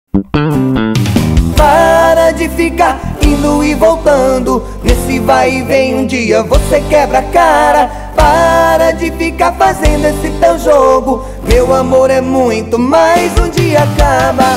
Para de ficar indo e voltando nesse vai e vem, um dia você quebra a cara. Para de ficar fazendo esse teu jogo, meu amor é muito mais, um dia acaba.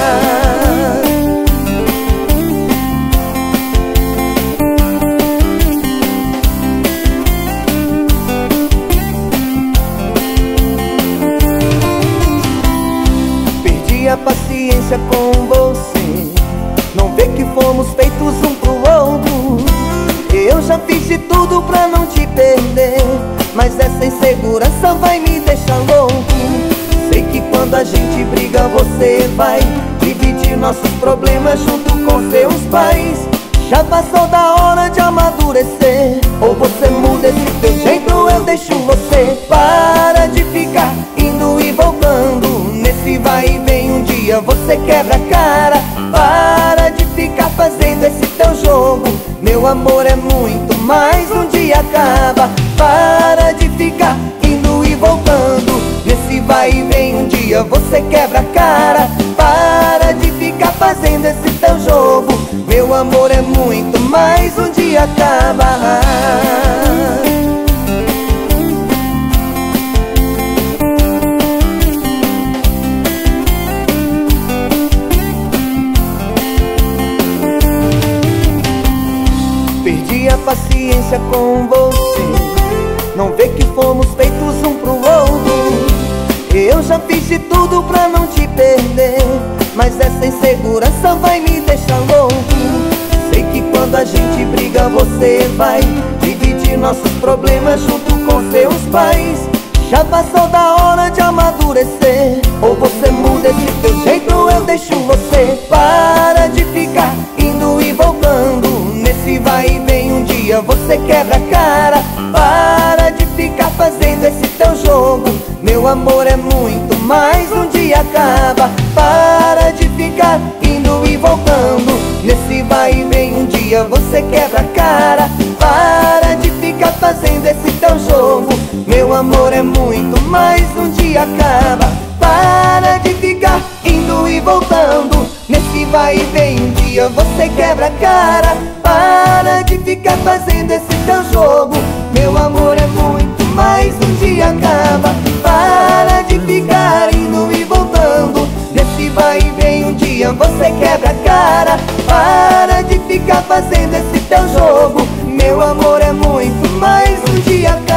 Perdi a paciência com você, não vê que fomos feitos um pro outro. Eu já fiz de tudo pra não te perder, mas essa insegurança vai me deixar louco. Sei que quando a gente briga você vai dividir nossos problemas junto com seus pais. Já passou da hora de amadurecer, ou você muda esse teu jeito ou eu deixo você. Para de ficar indo e voltando nesse vai e vem, um dia você quebra a cara. Para de ficar fazendo esse teu jogo, meu amor é muito mais, um dia acaba. Para de ficar indo e voltando nesse vai e vem, um dia você quebra a cara. Para de ficar fazendo esse teu jogo, meu amor é muito mais, um dia acaba. Perdi a paciência com você, não vê que fomos feitos um pro outro. Eu já fiz de tudo pra não te perder, mas essa insegurança vai me deixar louco. Sei que quando a gente briga você vai dividir nossos problemas junto com seus pais. Já passou da hora de amadurecer, ou você muda esse teu jeito ou eu deixo você. Para de ficar indo e voltando nesse vai e vem, um dia você quebra a cara. Para de ficar fazendo esse teu jogo, meu amor é muito mais, um dia acaba. Para de ficar indo e voltando nesse vai e vem, um dia você quebra a cara. Para de ficar fazendo esse teu jogo, meu amor é muito mais, um dia acaba. Para de ficar indo e voltando nesse vai e vem, um dia você quebra a cara. Para de ficar fazendo esse teu jogo, meu amor é muito mais, um dia acaba. Para de ficar indo e voltando nesse vai e vem, um dia você quebra a cara. Para de ficar fazendo esse teu jogo, meu amor é muito mais, um dia acaba.